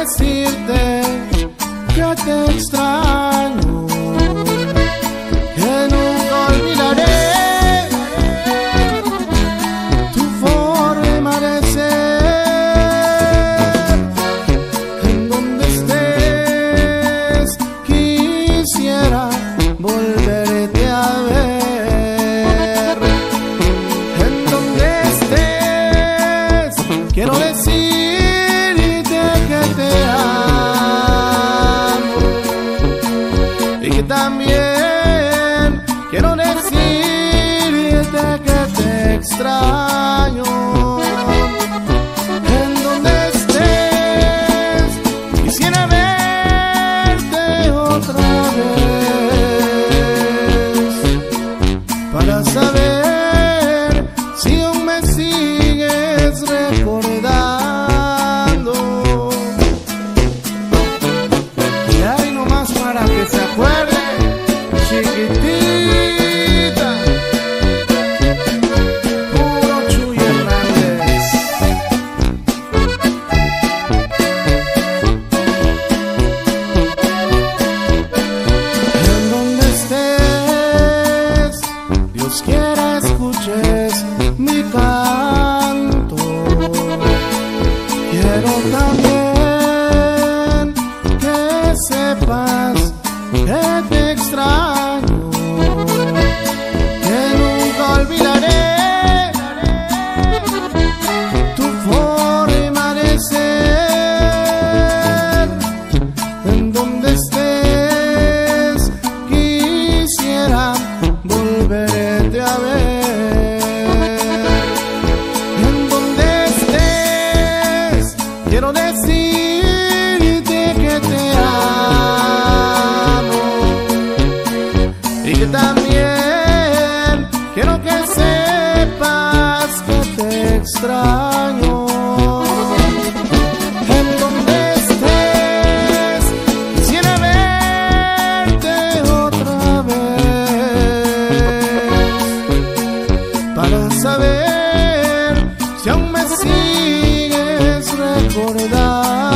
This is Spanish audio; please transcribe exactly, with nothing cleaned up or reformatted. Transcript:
decirte que te extraño, que nunca olvidaré tu forma de ser. En donde estés quisiera volverte a ver. En donde estés quiero decirte que te amo y que también quiero decirte que te extraño. En donde estés quisiera verte otra vez para saber si aún me sigues recordando. Y ahí nomás para que se acuerde, chiquitita, puro Chuy Hernández. En donde estés, Dios quiera escuches mi canto. Quiero también que sepas que te extraño, que nunca olvidaré tu forma de ser. En donde estés quisiera volverte a ver. En donde estés quiero decirte que te amo y que también quiero que sepas que te extraño. En donde estés quisiera verte otra vez para saber si aún me sigues recordando.